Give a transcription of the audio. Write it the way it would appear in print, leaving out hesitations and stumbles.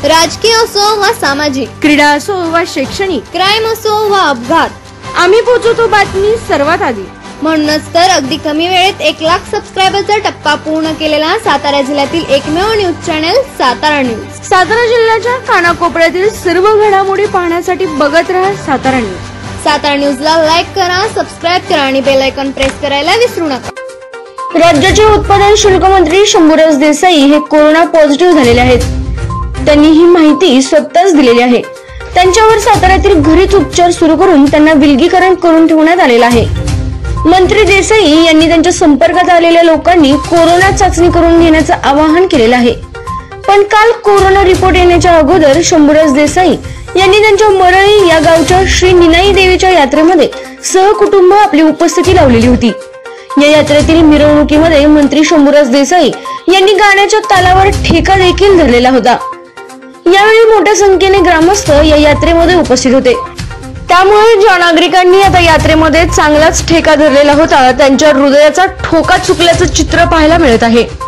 राजकीय असो वा सामाजिक, क्रीडा असो वा शैक्षणिक, क्राईम असो वा अपघात, आम्ही पोहोचवतो बातमी सर्वात आधी। म्हणूनच तर अगदी कमी वेळेत 1 लाख सबस्क्रायबरचा टप्पा पूर्ण केलेला सातारा जिल्ह्यातील एकमेव news channel Satara news. Satara जिल्ह्याच्या कानाकोपऱ्यातील सर्व घडामोडी पाहण्यासाठी बघत रहा सातारा न्यूज। सातारा न्यूजला लाईक करा, सबस्क्राइब करा आणि बेल आयकॉन प्रेस करायला विसरू नका। राज्याचे उत्पादन शुल्क मंत्री शंभूराज देसाई हे कोरोना पॉझिटिव्ह झालेले आहेत। त्यांनी ही माहिती स्वतःच दिलेली आहे। त्यांच्यावर साताऱ्यातील घरीच उपचार सुरू करून त्यांना विलगीकरण करून ठेवण्यात आलेलं आहे। मंत्री देसाई यांनी त्यांच्या संपर्कात आलेल्या लोकांनी कोरोना चाचणी करून घेण्याचं आवाहन केलेलं आहे। पण काल कोरोना रिपोर्ट येण्याच्या अगोदर शंभूराज देसाई यांनी त्यांच्या मरळी या गावच्या श्री निनाई देवीच्या यात्रेमध्ये सहकुटुंब आपली उपस्थिती लावलेली होती। या यात्रेतील मिरवणुकीमध्ये मंत्री शंभूराज देसाई यांनी गाण्याच्या तालावर ठेका देखील धरलेला होता। यावेळी मोठ्या संख्येने ग्रामस्थ या यात्रेमध्ये उपस्थित होते। त्यामुळे ज्या नागरिकांनी आता यात्रेमध्ये चांगलाच ठेका धरलेला होता त्यांच्या हृदयाचा ठोका चुकल्याचं चित्र पाहायला मिळत आहे।